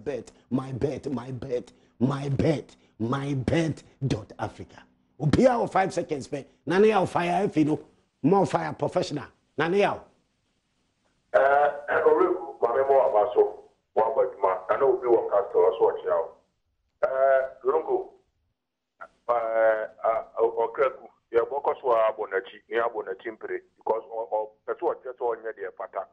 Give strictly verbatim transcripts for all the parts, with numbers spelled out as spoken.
bet, my bet, my bet, my bet, my bet dot Africa. Upia o five seconds pe. Nane ya fire if you know more fire professional. Nane ya. Eh, oreku mame mo abaso. Wa gbaduma ana obi wo cast o so chi awo. Eh, Lungu. Eh, okreku ye boko so abonachi, ni abonachi mpre because o person o teso onye de fata.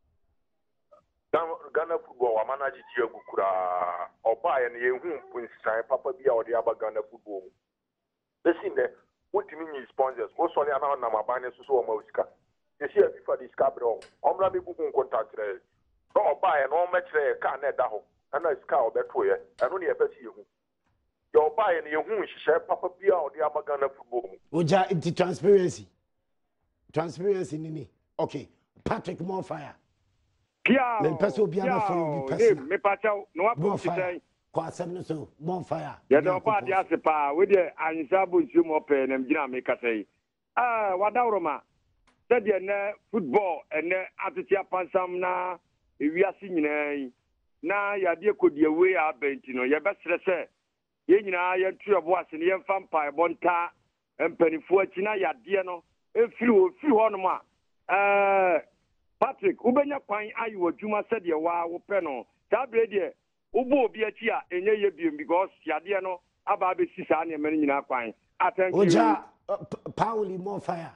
Ghana football wa manage ti egu kura oba ye ne yehu punsan papa bia o de aba Ghana football mu. Listen there, what do you mean sponsors? Most only ana na mabane so so ma usika. You see FIFA this cabro. Omra me gugu contact re. No oba ye no match re ka na da ho. Ana iska obeto ye. Eno ne efesi yehu. Your buy and you who share Papa Pia or the Amagana football. Oja the transparency. Transparency nini. Okay. Patrick more fire. Pia. Me person be able for you person. Me pacha no more fire. Kwa seven so more fire. Ya do pa dia se pa we de ansa bo nsu mo pe na mgina me ka sei. Ah wadawroma. Se de na football ene atete apansam na ewiase nyinaa na ya de kodie we abenti no ye besere se ye nyina ye tu ebo ase ne ye mfa mpa ebo nta mpanifo akina yade no efiri ofiri ho no ma eh Patrick ubenya kwan ayi adwuma se de wa wo pe no ta bre de ubo obi achi a enye ye biem because yade no aba be sisa na emere nyina kwan atanki Oja uh, Pauli more fire.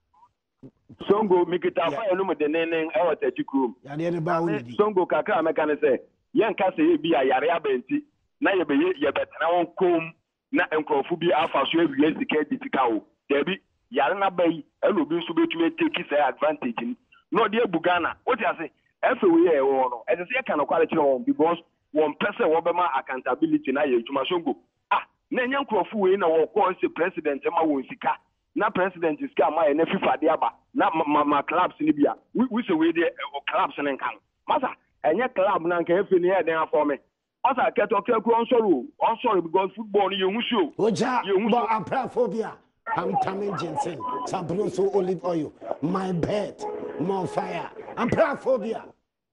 Songo mikita fire no mu de nenen e wata chikrum Yade ne ba wudi. Songo kakra meka ne se yen ka se ye bi a yare abenti na ye be ye betena won kom na enkrofo bi afa so awie sika ditika o debi yare na bai elo bi so betumi take say advantage no de bugana what you say efe we ye wo no e say ka no quality on because one person wo be ma accountability na ye tuma Songo ah na nya enkrofo we na wo ko se president ma wo sika na president sika ma ye na FIFA de aba na ma ma clubs ni bia we say we de clubs ne kan masa enye club na nka efe ni e den afọ me asa keto keku on sorry on sorry because football ni yehu show Oja but apraphobia I'm coming Jensen Sabroso olive oil my bet more fire apraphobia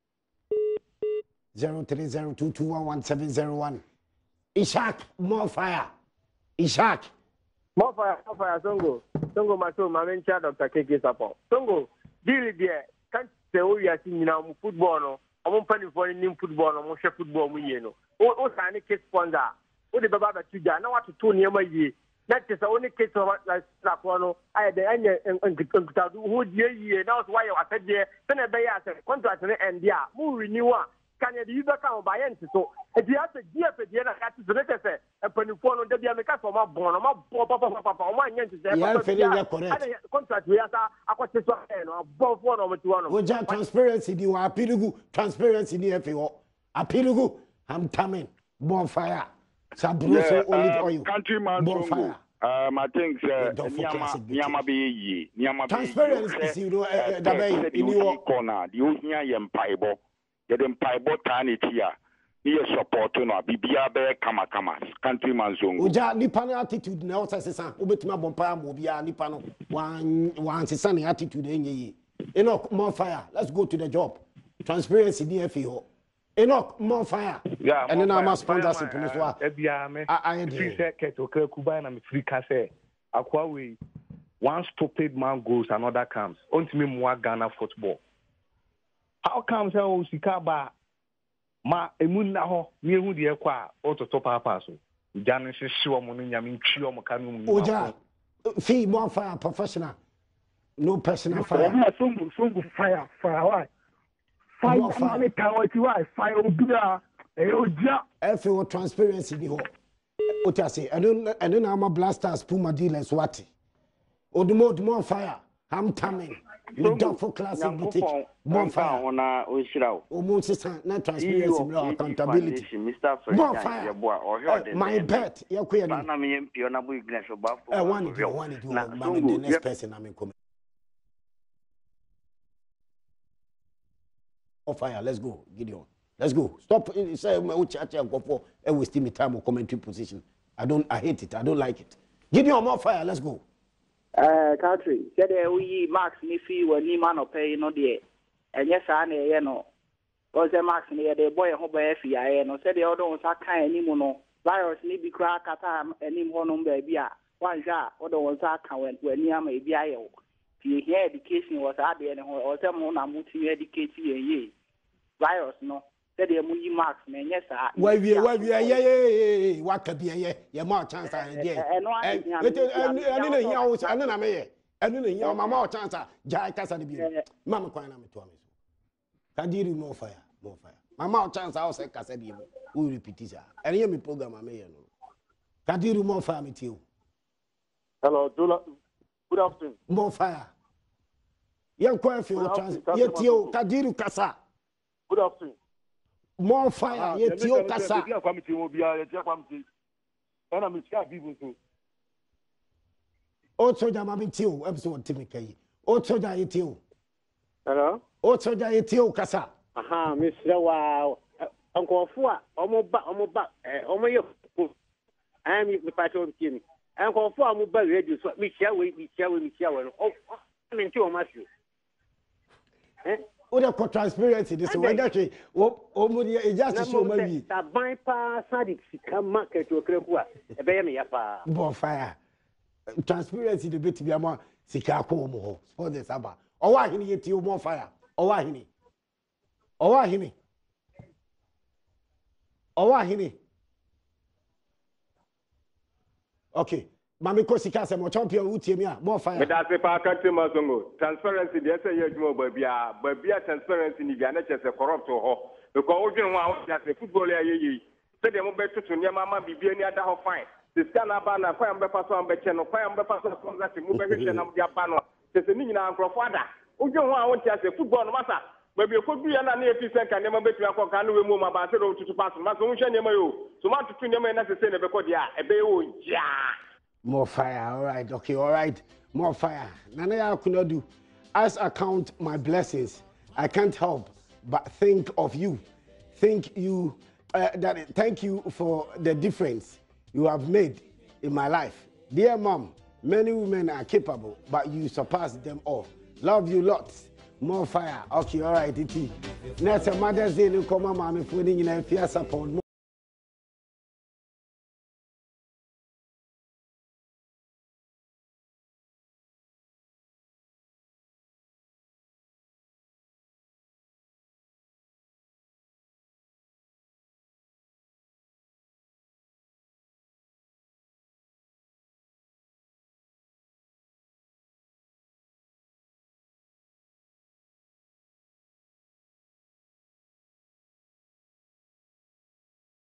zero three zero two two one one seven zero one Ishak more fire Ishak more fire more fire Songo Songo maso mamencha Doctor K K Support Songo deal there can't say o ya si nyina mu football no omo panifo ni football no mo hwe football mu yie no o o sa ne case sponsor o de baba ba tuja na watoto niema yie na te sa oni case na ko no aye de anya nkutadu ho die yie na so waye watade se na be ya se contract ne end ya mu renew a kanya de yuba ka ba yent so e dia se dia pe dia na ka te se te se e panifo no de bia me ka so ma bon no ma bo papa papa o ma nyent se ya fe ya correct contract we ya sa akwate so e no bon fo no mo ti wono Oja transparency di wa apilugu transparency ni efe wo apilugu I'm coming bonfire Sabroso yeah, olive uh, oil countryman bonfire um I think uh, niama niama be yi niama be transparency you know that be in your corner the ohia ye mpaibo ye dem paibo tan etia ni ye support no bibia be kama kama countryman zongo Oja nipa no attitude na o sesa obetuma bonfire mo bia nipa no wan wan sesa ne attitude enye yi Enoch more fire let's go to the job transparency D F O Enoch more fire yeah and then I'm a sponsor police wa ebia me I free say keto kuba na me free ka say akwa we one stupid man goes another comes ontimi mo Ghana football how comes how sika ba ma emun na ho me hu de ekwa ototo papa so jani hwehwe omo no nyame ntwi omo ka no mu Oja fee more fire professional no personal fire Songo Songo fire fire why fire fire tawati why fire obia e oja efe o transparency ni ho o ta say and and na ama blasters puma dealers what odumo odumo fire I'm coming you don't for classic boutique more fire ona o shirawo o mo sisan na transparency no accountability Mister Fresh ya boa o he my bet ya ko ya na me yempio na bo iglesia ba fo I want to want to do the next person I'm coming fire let's go Gideon let's go stop say me uchache nkofo e waste me time or commentary position I don't I hate it I don't like it Gideon more fire let's go eh country said we max ni fi wani man opay no de enye sa na ye no Because the max near the boy who by F I A, no said the other ones are kind anymore. Virus need be crack at any one on baby. One shot, other ones are kind when near my B I O. The education was at the end or some one I'm multi educated ye. Virus, no. Said the movie marks, man, yes, sir. Why we are, why we are, yeah, yeah, yeah, what could be a yeah, yeah, more chance, yeah. And I didn't hear, I don't know, I didn't hear my more chance, Jai Casa, Mamma Quina, to me. Kadiri more fire, more fire. My mouth chance I was a Casabi, who repeat it. And hear me program, I may know. Kadiri more fire, me too. Hello, good afternoon. More fire. Young Quail for your chance. Yet you, Kadiri Casa. Good afternoon. More fire, yet you, Casa. Committee will be a committee. And I'm a people too. Also, Jamami Tio, episode Timmy. Also, Jai Hello? Ocho ja etio kasa. Aha, Mister Wow. Uncle Fua, omo ba, omo ba, eh, omo yo. I am the part of Kim. Uncle Fua, omo ba radio, so me share we, me share we, me share we. Oh, I mean, two of you. Eh? O de ko transparency this way that way. O omo dey just show me. That bypass side sika market o kre ku a. E be me ya pa. Bon fire. Transparency the bit be am sika ko omo ho. For the saba. O wa hini yeti o more fire. Owa hini. Owa hini. Owa hini. Okay. Mami ko sika se mo champion utie mi a more fire. Me da se pa country masongo. Transparency dey say you mo babia, babia transparency ni bia na chese corrupt ho. Because odwin ho a o say football ya yeyi. Se dem be tutu ne mama bibia ni ada ho fine. Se sika na ba na kwa mbe paso ambe che no, kwa mbe paso sponsor mu be hwehwe na mdia ba no. Se se ni nyina ankrofo ada. Ojo ho a won ti ase football no masa baby ko du ya na na efi sen kan nema betu akọ kan we mu ma ba se do tutu pass ma so hwe nema yo so ma tutu nema na se se ne be ko dia e be o ja more fire. All right, okay, all right, more fire. Nana ya kunadu, as I count my blessings, I can't help but think of you. Think you uh, that thank you for the difference you have made in my life. Dear mom, many women are capable, but you surpass them all. Love you lots. More fire. Okay, all right, it is. Next Mother's Day, you come, Mama, for the support.